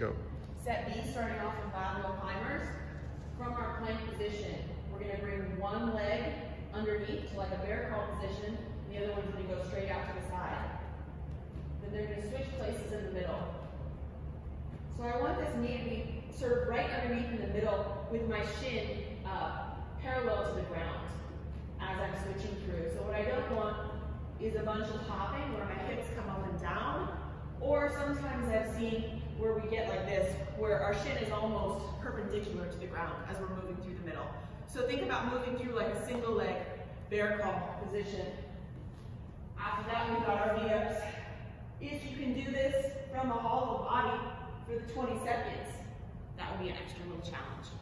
Go. Set B, starting off with lateral climbers. From our plank position, we're going to bring one leg underneath to like a bear crawl position, and the other one's going to go straight out to the side. Then they're going to switch places in the middle. So I want this knee to be sort of right underneath in the middle with my shin parallel to the ground as I'm switching through. So what I don't want is a bunch of hopping where my hips come up and down, or sometimes I've seen where we get like this, where our shin is almost perpendicular to the ground as we're moving through the middle. So think about moving through like a single leg bear crawl position. After that, we've got our V-ups. If you can do this from a hollow body for the 20 seconds, that would be an extra little challenge.